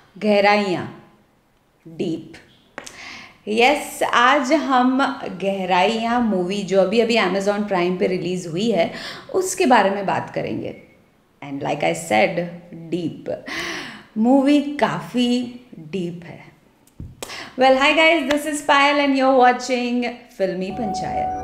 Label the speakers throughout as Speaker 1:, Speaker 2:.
Speaker 1: गहराइयाँ, deep. Yes, आज हम गहराइयाँ movie जो अभी अभी अमेज़ॉन प्राइम पे रिलीज़ हुई है उसके बारे में बात करेंगे। And like I said, deep. Movie काफ़ी डीप है। Well, hi guys, this is Payal and you are watching Filmi Panchayat.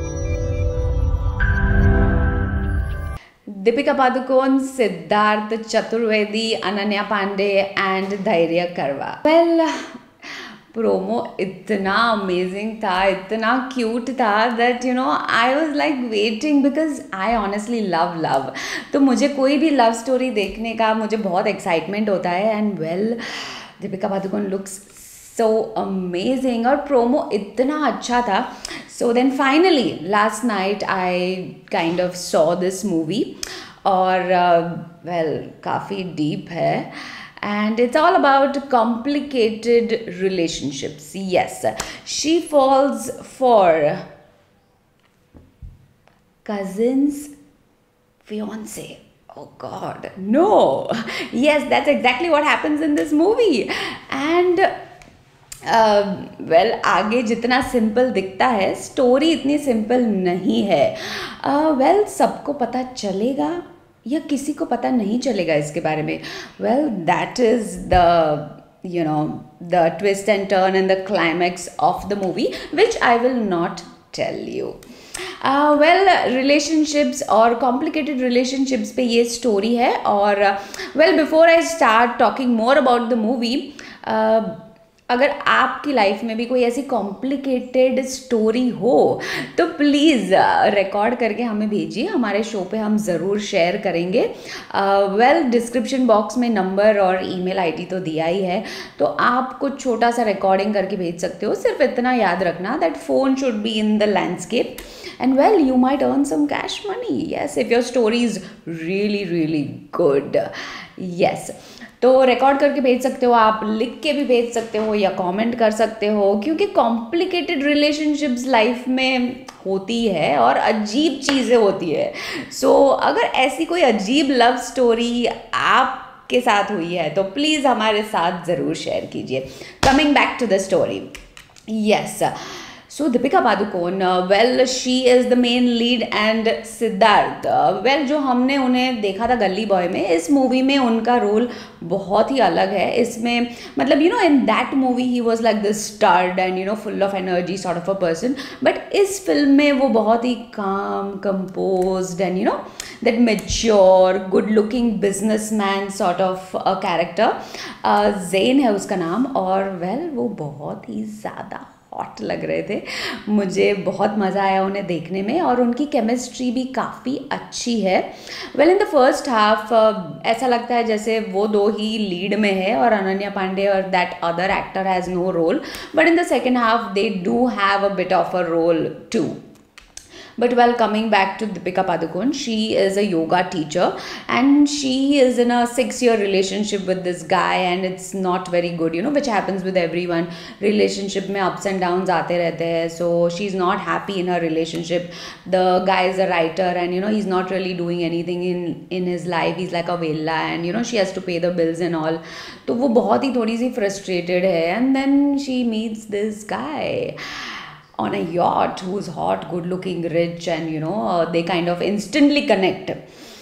Speaker 1: Deepika Padukone, Siddharth Chaturvedi, Ananya Panday and Dhairya Karwa. Well, promo इतना अमेजिंग था, इतना क्यूट था that I was like waiting because I honestly love. तो मुझे कोई भी लव स्टोरी देखने का मुझे बहुत एक्साइटमेंट होता है। And well, Deepika Padukone looks so amazing और प्रोमो इतना अच्छा था. So then finally last night I kind of saw this movie और वेल काफ़ी डीप है. And it's all about complicated relationships. Yes, she falls for cousin's fiance. Oh God, no. Yes, that's exactly what happens in this movie. And well आगे जितना simple दिखता है, story इतनी simple नहीं है. वेल सबको पता चलेगा या किसी को पता नहीं चलेगा इसके बारे में. Well that is the twist and turn and the climax of the movie, which I will not tell you. Well relationships और कॉम्प्लिकेटेड रिलेशनशिप्स पे ये स्टोरी है. और well before I start talking more about the movie, अगर आपकी life में भी कोई ऐसी कॉम्प्लिकेटेड स्टोरी हो तो प्लीज़ रिकॉर्ड करके हमें भेजिए. हमारे शो पे हम ज़रूर शेयर करेंगे. वेल डिस्क्रिप्शन बॉक्स में नंबर और ईमेल आईडी तो दिया ही है, तो आप कुछ छोटा सा रिकॉर्डिंग करके भेज सकते हो. सिर्फ इतना याद रखना that phone should be in the landscape and well you might earn some cash money. Yes, if your story is really good. Yes, तो रिकॉर्ड करके भेज सकते हो, आप लिख के भी भेज सकते हो या कमेंट कर सकते हो, क्योंकि कॉम्प्लिकेटेड रिलेशनशिप्स लाइफ में होती है और अजीब चीज़ें होती है. सो अगर ऐसी कोई अजीब लव स्टोरी आपके साथ हुई है तो प्लीज़ हमारे साथ ज़रूर शेयर कीजिए. Coming back to the story. Yes, so Deepika Padukone, well she is the main lead and Siddharth, well जो हमने उन्हें देखा था गली बॉय में, इस मूवी में उनका रोल बहुत ही अलग है. इसमें मतलब in that movie he was like this stud and full of energy sort of a person, but इस फिल्म में वो बहुत ही calm, composed and that mature, good looking businessman sort of a character. Zain है उसका नाम. और well वो बहुत ही ज़्यादा हॉट लग रहे थे. मुझे बहुत मज़ा आया उन्हें देखने में और उनकी केमिस्ट्री भी काफ़ी अच्छी है. Well in the first half ऐसा लगता है जैसे वो दो ही लीड में है और अनन्या पांडे और that other actor has no role, but in the second half they do have a bit of a role too. But well, coming back to Deepika Padukone, she is a yoga teacher and she is in a 6-year relationship with this guy and it's not very good, which happens with everyone. Relationship में ups and downs आते रहते हैं. So she's not happy in her relationship. The guy is a writer and he's not really doing anything in his life. He's like a vela and she has to pay the bills and all. तो वो बहुत ही थोड़ी सी frustrated है. And then she meets this guy on a yacht who's hot, good looking, rich and they kind of instantly connect.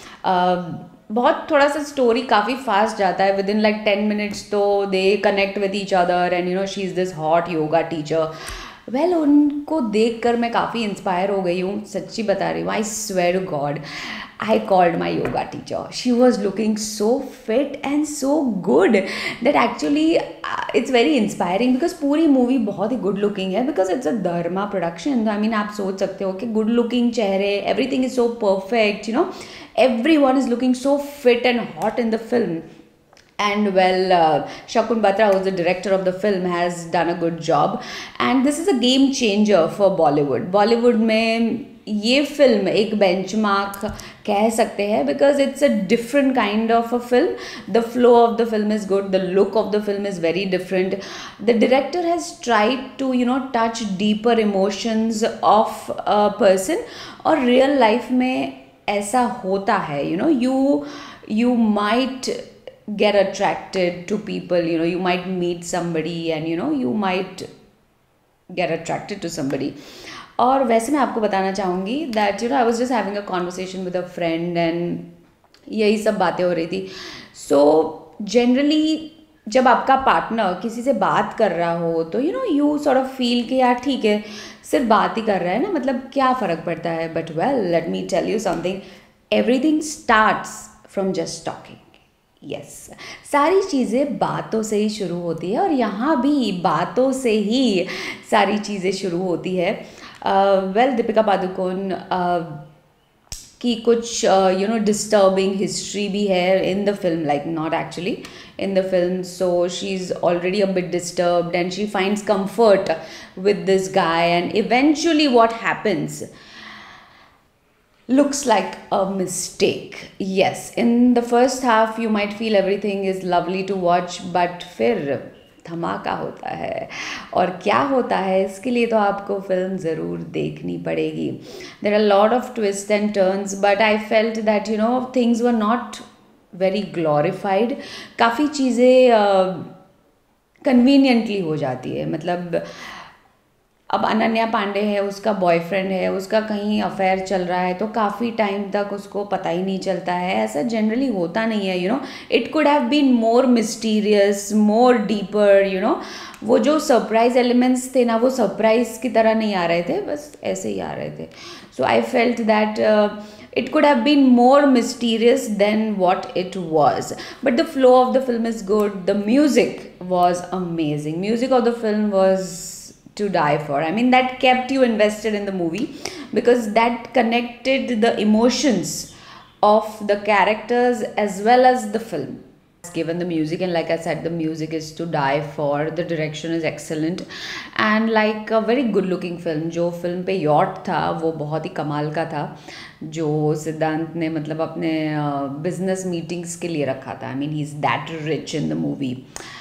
Speaker 1: बहुत थोड़ा सा story काफ़ी fast जाता है. विद इन लाइक 10 minutes तो they connect with each other and she is this hot yoga teacher. Well उनको देख कर मैं काफ़ी इंस्पायर हो गई हूँ, सच्ची बता रही हूँ. I swear to God, I called my yoga teacher. She was looking so fit and so good that actually it's very inspiring because पूरी मूवी बहुत ही good looking है because it's a Dharma production. I mean आप सोच सकते हो कि good looking चेहरे, everything is so perfect, everyone is looking so fit and hot in the film. And well, Shakun Batra, who's the director of the film, has done a good job. And this is a game changer for Bollywood. Bollywood में ये film एक benchmark कह सकते हैं because it's a different kind of a film. The flow of the film is good. The look of the film is very different. The director has tried to touch deeper emotions of a person. और real life में ऐसा होता है. You might get attracted to people. You might meet somebody and you might get attracted to somebody. और वैसे मैं आपको बताना चाहूँगी that I was just having a conversation with a friend and यही सब बातें हो रही थी. So generally जब आपका पार्टनर किसी से बात कर रहा हो तो यू सॉर्ट ऑफ फील कि यार ठीक है, सिर्फ बात ही कर रहा है ना, मतलब क्या फ़र्क पड़ता है. But well, let me tell you something, everything starts from just talking. Yes, सारी चीज़ें बातों से ही शुरू होती है और यहाँ भी बातों से ही सारी चीज़ें शुरू होती है. वेल, दीपिका पादुकोण की कुछ डिस्टर्बिंग हिस्ट्री भी है in the film, like not actually in the film. So she's already a bit disturbed and she finds comfort with this guy, and eventually what happens looks like a mistake. Yes, in the first half you might feel everything is lovely to watch, but फिर धमाका होता है. और क्या होता है, इसके लिए तो आपको फिल्म ज़रूर देखनी पड़ेगी. There are lot of twist and turns, but I felt that things were not very glorified. काफ़ी चीज़ें कन्वीनियंटली हो जाती है. मतलब अब अनन्या पांडे है, उसका बॉयफ्रेंड है, उसका कहीं अफेयर चल रहा है तो काफ़ी टाइम तक उसको पता ही नहीं चलता है. ऐसा जनरली होता नहीं है. It could have been more mysterious, more deeper. वो जो सरप्राइज एलिमेंट्स थे ना, वो सरप्राइज की तरह नहीं आ रहे थे, बस ऐसे ही आ रहे थे. So I felt that it could have been more mysterious than what it was, but the flow of the film is good. The music was amazing. Music of the film was to die for. I mean, that kept you invested in the movie because that connected the emotions of the characters as well as the film. Given the music, and like I said, the music is to die for. The direction is excellent and like a very good looking film. जो फिल्म पे yacht था वो बहुत ही कमाल का था, जो सिद्धांत ने मतलब अपने बिजनेस मीटिंग्स के लिए रखा था. I mean, he's that rich in the movie.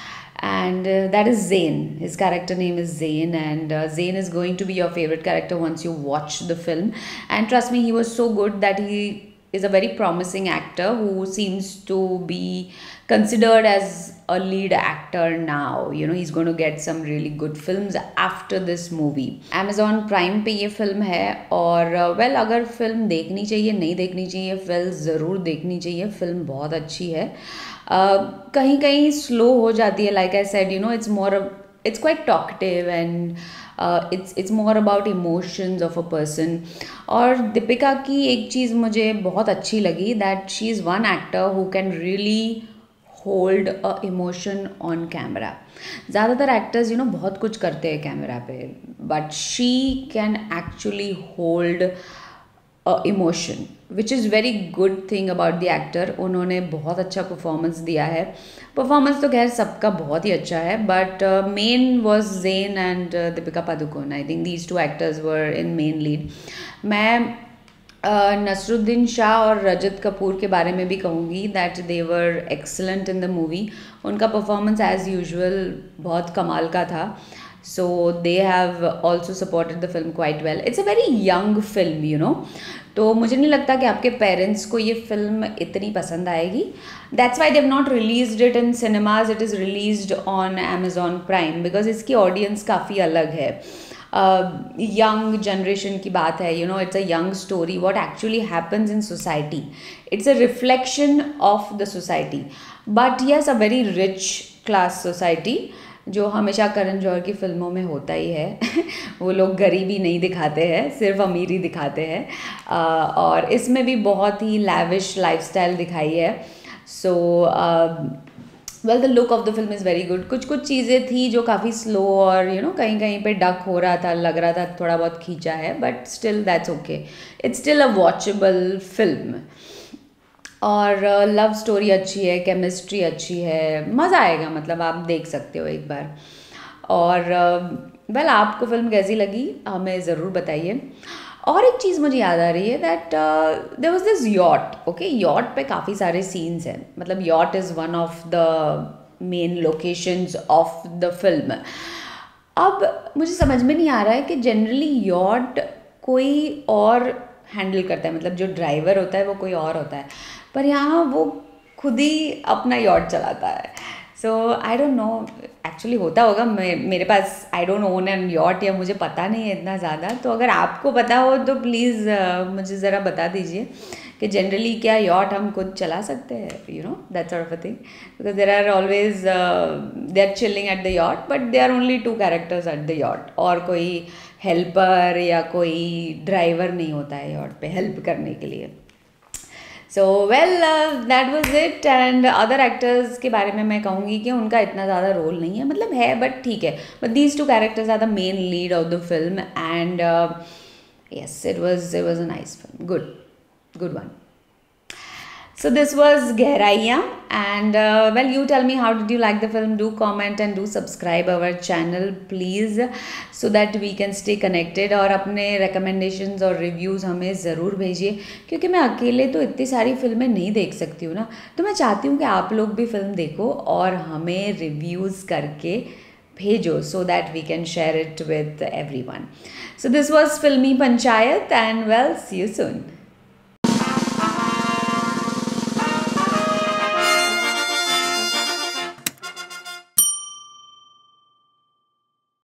Speaker 1: And that is Zayn. His character name is Zayn, and Zayn is going to be your favorite character once you watch the film. And trust me, he was so good that he is a very promising actor who seems to be considered as a lead actor now. He's going to get some really good films after this movie. Amazon Prime पे ये film है और well, अगर film देखनी चाहिए, नहीं देखनी चाहिए, फिल्म ज़रूर देखनी चाहिए. फिल्म बहुत अच्छी है. कहीं कहीं स्लो हो जाती है. Like I said, it's quite talkative and it's more about emotions of a person. और दीपिका की एक चीज़ मुझे बहुत अच्छी लगी, that she is one actor who can really hold a emotion on camera. ज़्यादातर एक्टर्स बहुत कुछ करते हैं कैमरा पे, but she can actually hold emotion, which is very good thing about the actor. उन्होंने बहुत अच्छा परफॉर्मेंस दिया है. परफॉर्मेंस तो खैर सबका बहुत ही अच्छा है, but main was Zain and Deepika Padukone. I think these two actors were in main lead. मैं नसरुद्दीन शाह और रजत कपूर के बारे में भी कहूँगी that they were excellent in the movie. उनका परफॉर्मेंस एज यूजुअल बहुत कमाल का था. So they have also supported the film quite well. It's a very young film. तो मुझे नहीं लगता कि आपके पेरेंट्स को ये फिल्म इतनी पसंद आएगी. That's why they've not released it in cinemas. It is released on Amazon Prime because इसकी ऑडियंस काफ़ी अलग है. यंग जनरेशन की बात है. It's a young story. What actually happens in society. It's a reflection of the society. But yes, a very rich class society. जो हमेशा करण जौहर की फिल्मों में होता ही है. वो लोग गरीबी नहीं दिखाते हैं, सिर्फ अमीरी दिखाते हैं. और इसमें भी बहुत ही लैविश लाइफस्टाइल दिखाई है. So well, the look of the film is very good. कुछ चीज़ें थी जो काफ़ी स्लो और कहीं कहीं पे डक हो रहा था, लग रहा था थोड़ा बहुत खींचा है, but still that's okay. It's still a watchable film. और लव स्टोरी अच्छी है, केमिस्ट्री अच्छी है, मज़ा आएगा. मतलब आप देख सकते हो एक बार. और वेल, आपको फिल्म कैसी लगी हमें ज़रूर बताइए. और एक चीज़ मुझे याद आ रही है that there was this yacht. Okay, yacht पे काफ़ी सारे सीन्स हैं. मतलब yacht is one of the main locations of the film. अब मुझे समझ में नहीं आ रहा है कि जनरली यॉट कोई और हैंडल करता है, मतलब जो ड्राइवर होता है वो कोई और होता है, पर यहाँ वो खुद ही अपना यॉट चलाता है. So I don't know, actually होता होगा, मेरे पास I don't own an yacht, या मुझे पता नहीं है इतना ज़्यादा. तो अगर आपको पता हो तो प्लीज़ मुझे ज़रा बता दीजिए कि जनरली क्या यॉट हम खुद चला सकते हैं, you know, that sort of a thing. Because there are always they are chilling at the yacht, but they are only 2 characters at the yacht, और कोई हेल्पर या कोई ड्राइवर नहीं होता है यॉट पे हेल्प करने के लिए. So well that was it. And other actors के बारे में मैं कहूँगी कि उनका इतना ज़्यादा रोल नहीं है, मतलब है बट ठीक है. But these 2 characters are the main lead of the film. And yes, it was a nice film, good one. So this was Gehraiyan, and well, you tell me, how did you like the film? Do comment and do subscribe our channel please, so that we can stay connected. और अपने recommendations और reviews हमें ज़रूर भेजिए, क्योंकि मैं अकेले तो इतनी सारी फिल्में नहीं देख सकती हूँ ना. तो मैं चाहती हूँ कि आप लोग भी फिल्म देखो और हमें रिव्यूज़ करके भेजो, so that we can share it with everyone. So this was Filmi Panchayat, and well, see you soon.